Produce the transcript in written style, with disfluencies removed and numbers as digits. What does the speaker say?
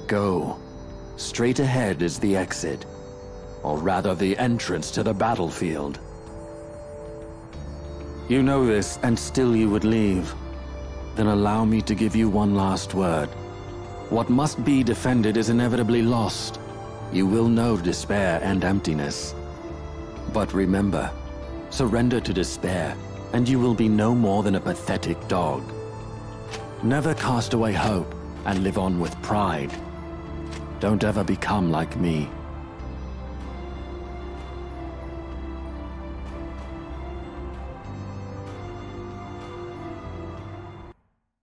Go. Straight ahead is the exit. Or rather, the entrance to the battlefield. You know this, and still you would leave. Then allow me to give you one last word. What must be defended is inevitably lost. You will know despair and emptiness. But remember, surrender to despair, and you will be no more than a pathetic dog. Never cast away hope, and live on with pride. Don't ever become like me.